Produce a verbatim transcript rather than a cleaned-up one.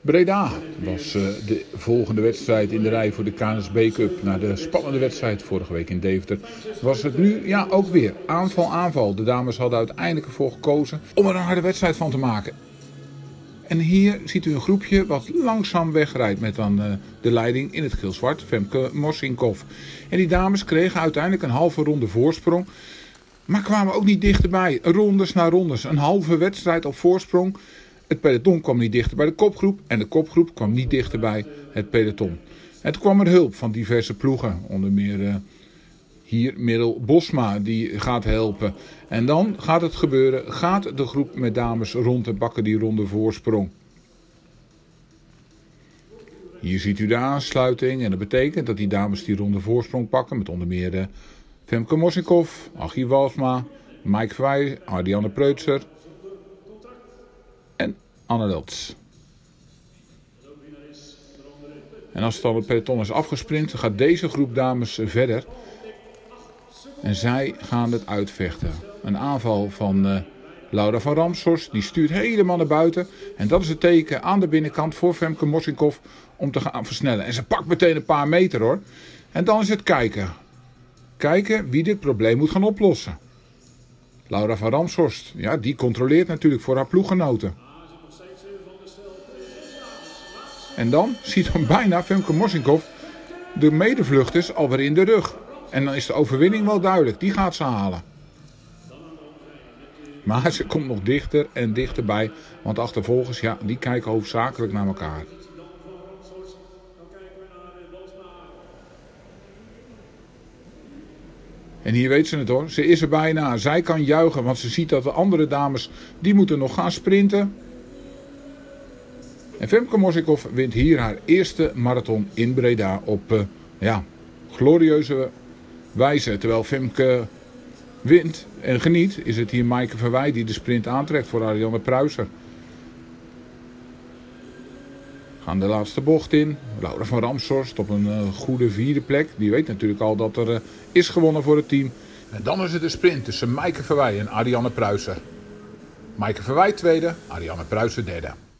Breda was uh, de volgende wedstrijd in de rij voor de K N S B Cup. Na de spannende wedstrijd vorige week in Deventer was het nu ja, ook weer aanval aanval. De dames hadden uiteindelijk ervoor gekozen om er een harde wedstrijd van te maken. En hier ziet u een groepje wat langzaam wegrijdt met dan uh, de leiding in het geel-zwart, Femke Mosinkov. En die dames kregen uiteindelijk een halve ronde voorsprong, maar kwamen ook niet dichterbij. Rondes na rondes, een halve wedstrijd op voorsprong. Het peloton kwam niet dichter bij de kopgroep en de kopgroep kwam niet dichter bij het peloton. Het kwam er hulp van diverse ploegen, onder meer uh, hier Middel Bosma die gaat helpen. En dan gaat het gebeuren, gaat de groep met dames rond en pakken die ronde voorsprong. Hier ziet u de aansluiting en dat betekent dat die dames die ronde voorsprong pakken met onder meer uh, Femke Mosinkov, Achie Walsma, Mike Verwij, Ariane Preutzer en Anne Lelts. En als het dan het peloton is afgesprint, gaat deze groep dames verder. En zij gaan het uitvechten. Een aanval van uh, Laura van Ramshorst, die stuurt helemaal naar buiten. En dat is het teken aan de binnenkant voor Femke Mosinkov om te gaan versnellen. En ze pakt meteen een paar meter hoor. En dan is het kijken. Kijken wie dit probleem moet gaan oplossen. Laura van Ramshorst, ja, die controleert natuurlijk voor haar ploeggenoten. En dan ziet dan bijna Femke Mosinkov de medevluchters alweer in de rug. En dan is de overwinning wel duidelijk, die gaat ze halen. Maar ze komt nog dichter en dichterbij, want achtervolgers, ja, die kijken hoofdzakelijk naar elkaar. En hier weet ze het hoor, ze is er bijna, zij kan juichen, want ze ziet dat de andere dames, die moeten nog gaan sprinten. En Femke Mosinkov wint hier haar eerste marathon in Breda op uh, ja, glorieuze wijze. Terwijl Femke wint en geniet, is het hier Maaike Verwij die de sprint aantrekt voor Ariane Preutzer. Gaan de laatste bocht in. Laura van Ramshorst op een uh, goede vierde plek. Die weet natuurlijk al dat er uh, is gewonnen voor het team. En dan is het een sprint tussen Maaike Verwij en Ariane Preutzer. Maaike Verwij tweede, Ariane Preutzer derde.